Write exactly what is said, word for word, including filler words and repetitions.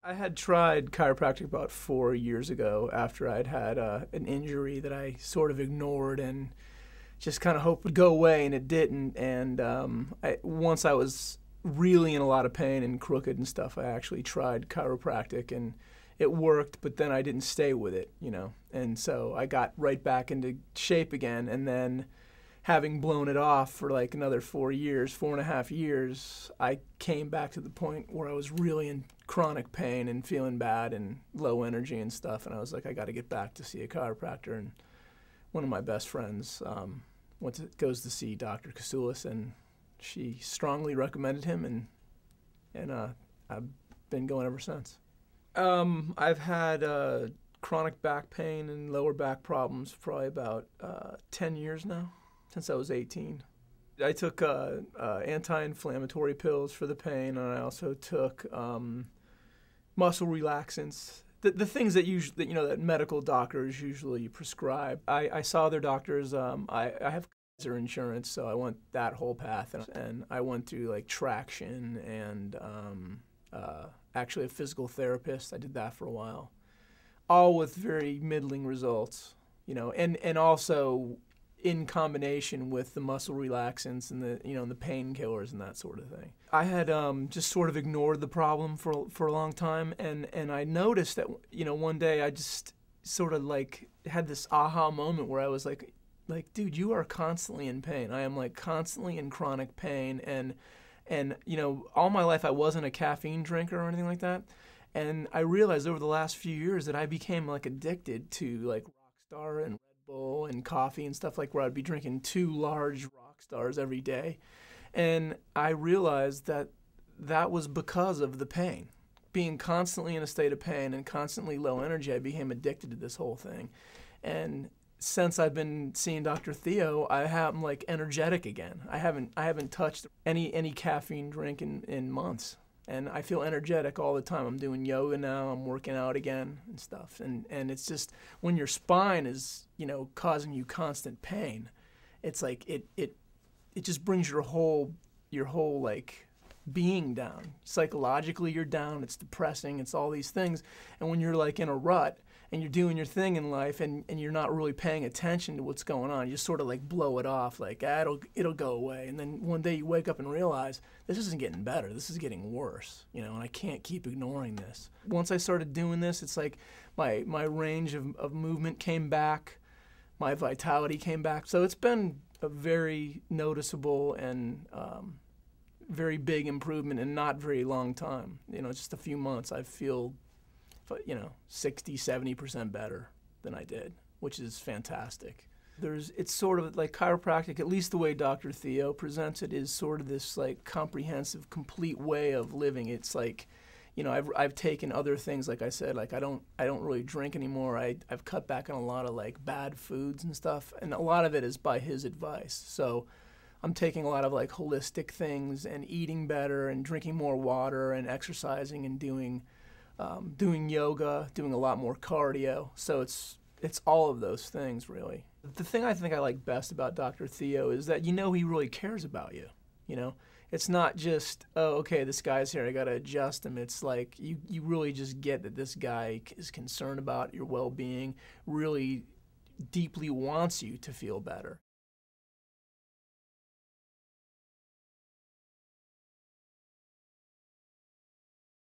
I had tried chiropractic about four years ago after I'd had uh, an injury that I sort of ignored and just kind of hoped would go away, and it didn't. And um, I, once I was really in a lot of pain and crooked and stuff, I actually tried chiropractic, and it worked, but then I didn't stay with it, you know. And so I got right back into shape again, and then having blown it off for like another four years, four and a half years, I came back to the point where I was really in chronic pain and feeling bad and low energy and stuff, and I was like, I got to get back to see a chiropractor. And one of my best friends um, went to, goes to see Doctor Kousouli, and she strongly recommended him, and and uh, I've been going ever since. Um, I've had uh, chronic back pain and lower back problems for probably about uh, ten years now, since I was eighteen. I took uh, uh, anti-inflammatory pills for the pain, and I also took um, muscle relaxants. The, the things that usually, that, you know, that medical doctors usually prescribe. I, I saw their doctors. Um, I, I have cancer insurance, so I went that whole path, and, and I went through like traction and um, uh, actually a physical therapist. I did that for a while, all with very middling results, you know, and and also in combination with the muscle relaxants and the, you know, the painkillers and that sort of thing. I had um, just sort of ignored the problem for for a long time, and and I noticed that, you know, one day I just sort of like had this aha moment where I was like, like, dude, you are constantly in pain. I am like constantly in chronic pain, and and you know, all my life I wasn't a caffeine drinker or anything like that, and I realized over the last few years that I became like addicted to like Rockstar and Bull and coffee and stuff, like where I'd be drinking two large rock stars every day. And I realized that that was because of the pain. Being constantly in a state of pain and constantly low energy, I became addicted to this whole thing. And since I've been seeing Doctor Theo, I am like energetic again. I haven't I haven't touched any any caffeine drink in, in months. And I feel energetic all the time. I'm doing yoga now. I'm working out again and stuff. And and it's just when your spine is, you know, causing you constant pain, it's like it it it just brings your whole your whole like being down. Psychologically, you're down. It's depressing. It's all these things. And when you're like in a rut and you're doing your thing in life, and, and you're not really paying attention to what's going on, you just sort of like blow it off, like, ah, it'll, it'll go away. And then one day you wake up and realize, this isn't getting better, this is getting worse, you know, and I can't keep ignoring this. Once I started doing this, it's like my, my range of, of movement came back, my vitality came back. So it's been a very noticeable and um, very big improvement in not very long time. You know, just a few months, I feel, you know, sixty, seventy percent better than I did, which is fantastic. There's, it's sort of like chiropractic, at least the way Doctor Theo presents it, is sort of this like comprehensive, complete way of living. It's like, you know, I've, I've taken other things, like I said, like I don't, I don't really drink anymore. I, I've cut back on a lot of like bad foods and stuff, and a lot of it is by his advice. So I'm taking a lot of like holistic things and eating better and drinking more water and exercising and doing Um, doing yoga, doing a lot more cardio. So it's it's all of those things, really. The thing I think I like best about Doctor Theo is that, you know, he really cares about you. You know, it's not just, oh, okay, this guy's here, I got to adjust him. It's like you, you really just get that this guy is concerned about your well-being, really deeply wants you to feel better.